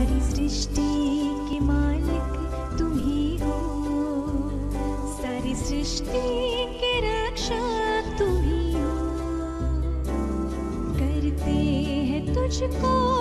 सारी सृष्टि के मालिक तुम ही हो, सारी सृष्टि के रक्षक तुम ही हो। करते हैं तुझको